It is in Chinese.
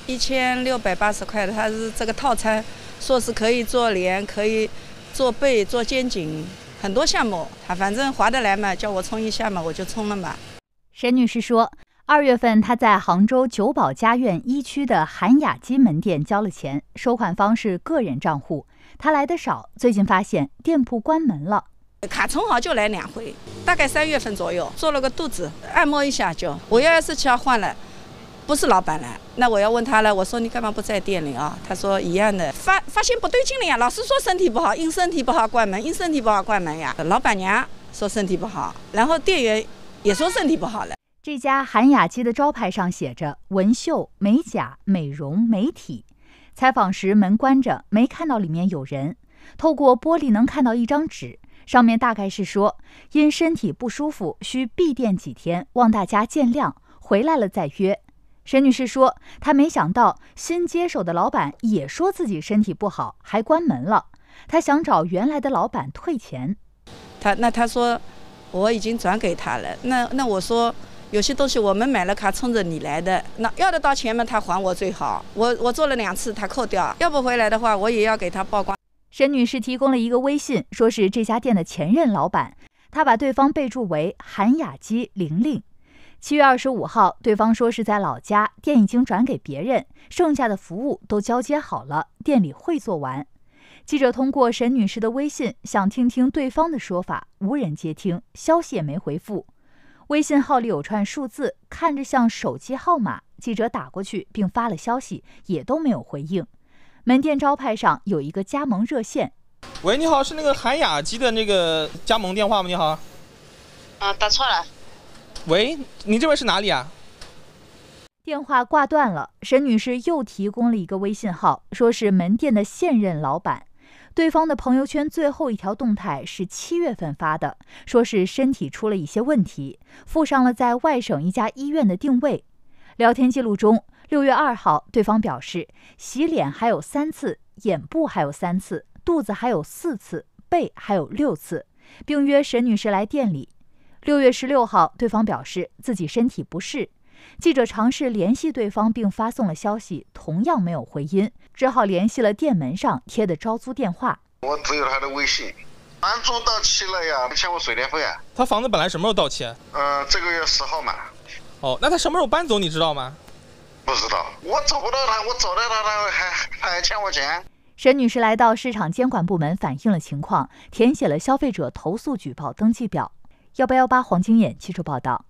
1680块的，它是这个套餐，说是可以做脸，可以做背、做肩颈，很多项目。他反正划得来嘛，叫我充一下嘛，我就充了嘛。 沈女士说，2月份她在杭州九堡家苑1区的韩雅基门店交了钱，收款方是个人账户。她来的少，最近发现店铺关门了。 卡充好就来2回，大概3月份左右，做了个肚子，按摩一下就。我要是要换了，不是老板来，那我要问他了。我说你干嘛不在店里啊？他说一样的，发现不对劲了呀。老师说身体不好，因身体不好关门，因身体不好关门呀。老板娘说身体不好，然后店员也说身体不好了。 这家韩雅基的招牌上写着纹绣、美甲、美容、美体。采访时门关着，没看到里面有人。透过玻璃能看到一张纸，上面大概是说因身体不舒服需闭店几天，望大家见谅，回来了再约。沈女士说，她没想到新接手的老板也说自己身体不好，还关门了。她想找原来的老板退钱。 他说我已经转给他了。那我说有些东西我们买了卡冲着你来的，那要得到钱嘛，他还我最好。我做了2次，他扣掉，要不回来的话，我也要给他曝光。 沈女士提供了一个微信，说是这家店的前任老板，她把对方备注为韩雅基玲玲。7月25号，对方说是在老家，店已经转给别人，剩下的服务都交接好了，店里会做完。记者通过沈女士的微信想听听对方的说法，无人接听，消息也没回复。微信号里有串数字，看着像手机号码，记者打过去并发了消息，也都没有回应。门店招牌上有一个加盟热线。 喂，你好，是那个韩雅基的那个加盟电话吗？你好。 打错了。 喂，你这边是哪里啊？ 电话挂断了，沈女士又提供了一个微信号，说是门店的现任老板。对方的朋友圈最后一条动态是7月份发的，说是身体出了一些问题，附上了在外省一家医院的定位。聊天记录中，6月2号，对方表示洗脸还有3次，眼部还有3次，肚子还有4次，背还有6次，并约沈女士来店里。6月16号，对方表示自己身体不适。记者尝试联系对方并发送了消息，同样没有回音，只好联系了店门上贴的招租电话。 我只有他的微信。房租到期了呀，欠我水电费啊。 他房子本来什么时候到期？ 这个月10号嘛。 哦，那他什么时候搬走你知道吗？ 不知道，我找不到他，我找到他还欠我钱。 沈女士来到市场监管部门反映了情况，填写了消费者投诉举报登记表。188黄金眼记者报道。